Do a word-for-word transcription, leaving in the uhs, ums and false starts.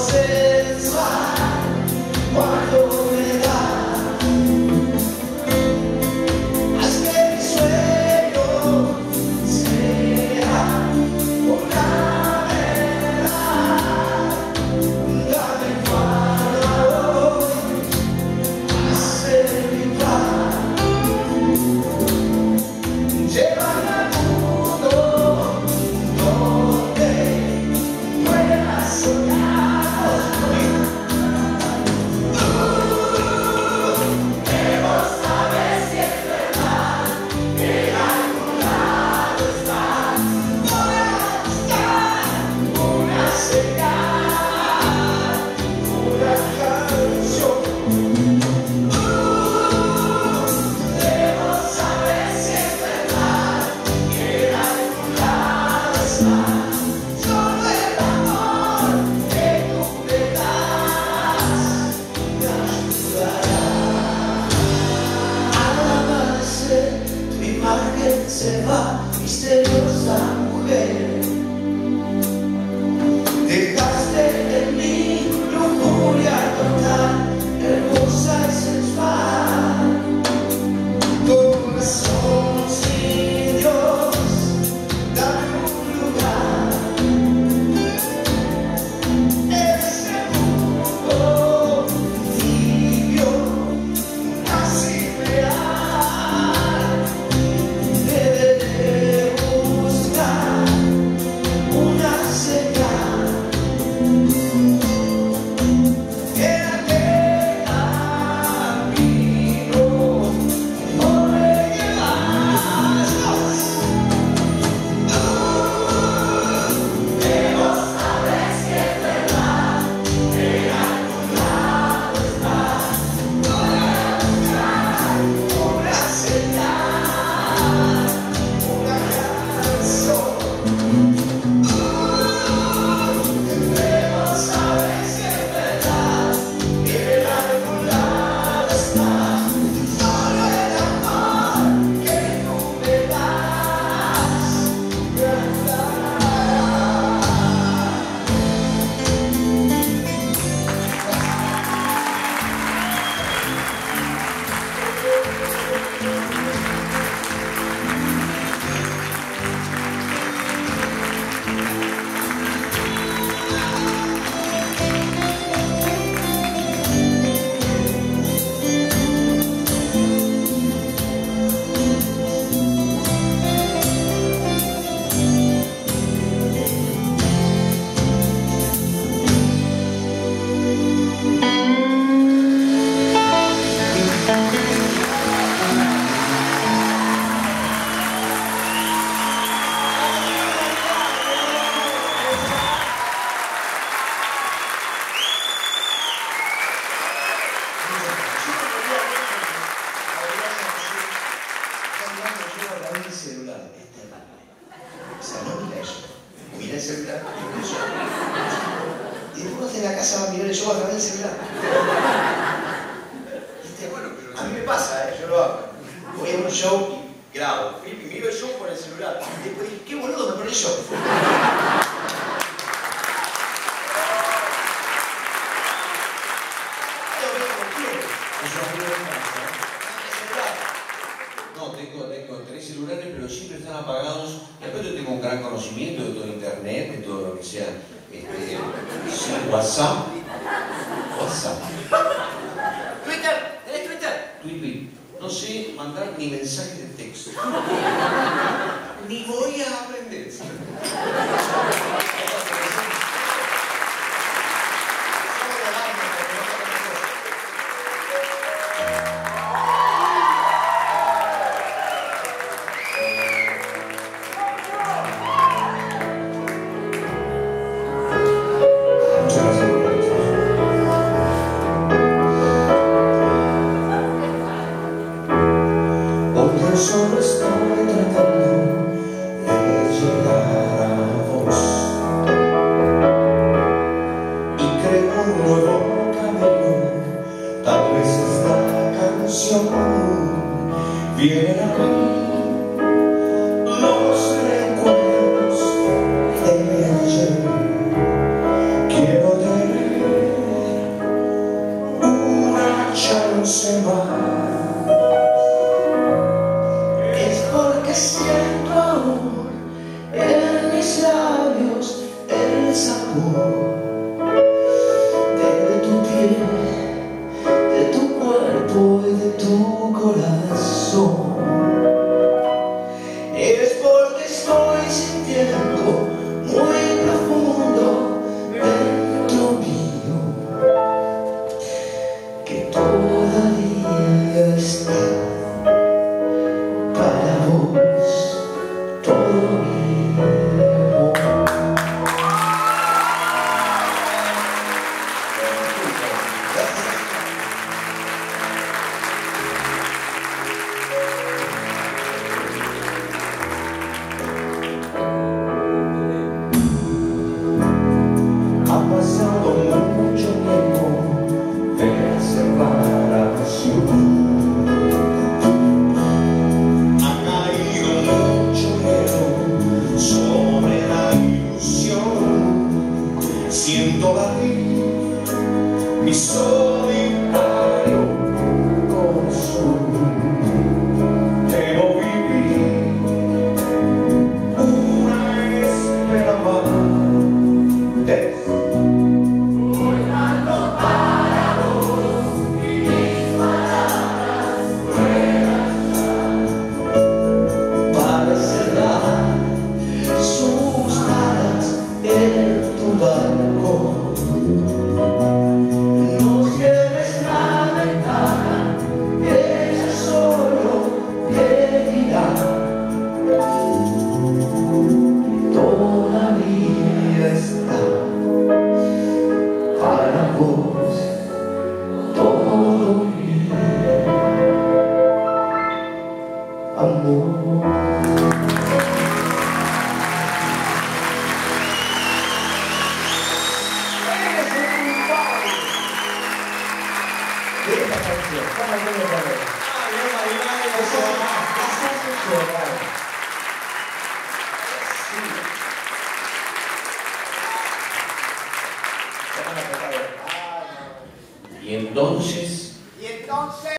Se va, misteriosa mujer. Dejaste en mí lujuria total, hermosa y sensual. Corazón sin Dios, dame un lugar. Ese mundo tibio, así real. Y después en la casa va a mirar el show a través del celular. ¿Viste? Bueno, pero a mí me pasa, ¿eh? Yo lo hago. Voy a un show y grabo, y miro el show por el celular. Y después digo, qué boludo me pone el show. No, tengo, tengo tres celulares, pero siempre están apagados. Y aparte tengo un gran conocimiento de todo internet, de todo lo que sea, este, sea WhatsApp. WhatsApp. Twitter, ¿tenés Twitter? Twitter. No sé mandar ni mensajes de texto. Ni voy a aprender. Solo estoy tratando de llegar a vos y creo un nuevo camino. Tal vez esta canción viene a mí los recuerdos de ayer. Quiero tener ti, mi solitario corazón. Debo vivir una espera más. Volando para vos y mis palabras ruedan Para cerrar sus alas en tu barco. No cierres la ventana, ella solo te dirá: todavía está para vos todo mi amor. Esta canción, ¿cómo te lo parece? Ah, yo bailaba y Eso, eso. eso es mucho, ¿vale? Y entonces Y entonces